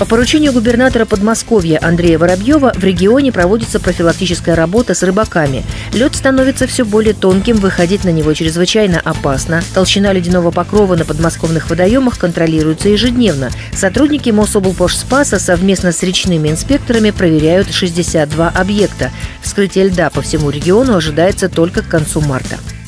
По поручению губернатора Подмосковья Андрея Воробьева в регионе проводится профилактическая работа с рыбаками. Лед становится все более тонким, выходить на него чрезвычайно опасно. Толщина ледяного покрова на подмосковных водоемах контролируется ежедневно. Сотрудники Мособлпошспаса совместно с речными инспекторами проверяют 62 объекта. Вскрытие льда по всему региону ожидается только к концу марта.